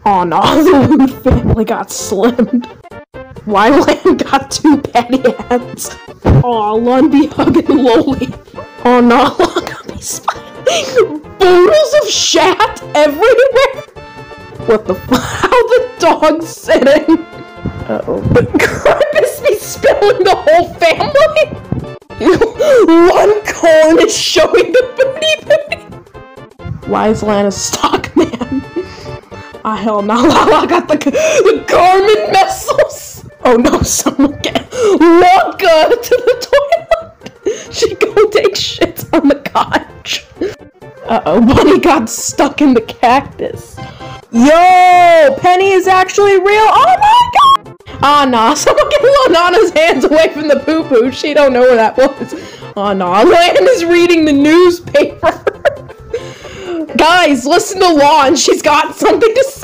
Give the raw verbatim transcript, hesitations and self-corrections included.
Oh no, the Loot family got slimmed. Wyland got two patty hands. Aw, Lundy hugging Loli. Oh no, look at me smiling. Boodles of shat everywhere. What the f- how the dog's sitting? Uh-oh. But Krampus be spilling the whole family? One corn is showing the booty booty. Why is Lana stock man? Ah, hell no, Lala got the, the Garmin missiles! Oh no, someone get Wonka to the toilet! She go take shits on the couch. Uh-oh, Bunny got stuck in the cactus. Yo! Penny is actually real! Oh my god! Ah, nah, someone get Lanana's hands away from the poo-poo. She don't know where that was. Oh nah, Lan is reading the newspaper. Guys, listen to Lon. She's got something to say.